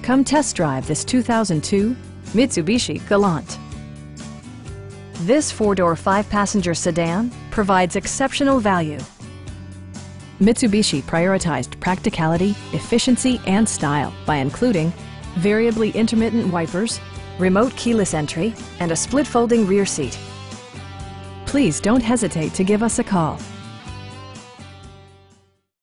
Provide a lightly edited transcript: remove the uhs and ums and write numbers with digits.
Come test drive this 2002 Mitsubishi Galant. This four-door, five-passenger sedan provides exceptional value. Mitsubishi prioritized practicality, efficiency, and style by including variably intermittent wipers, remote keyless entry, and a split folding rear seat. Please don't hesitate to give us a call.